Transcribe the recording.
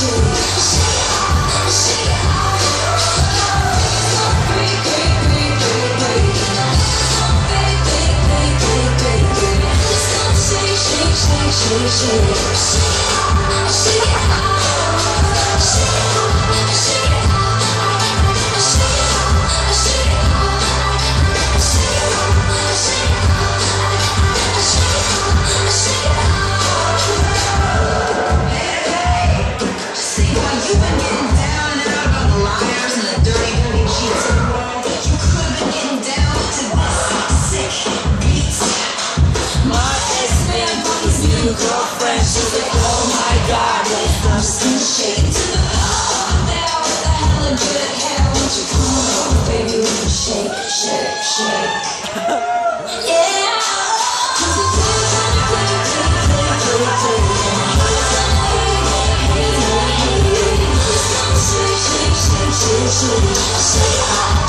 Girlfriend, she's like, oh my god, I'm still shaking to the floor. Now with the hella good hair, won't you come over, baby, we can shake, shake, shake. Yeah, 'cause the play's on the play. Shake, shake, shake, shake, shake, shake.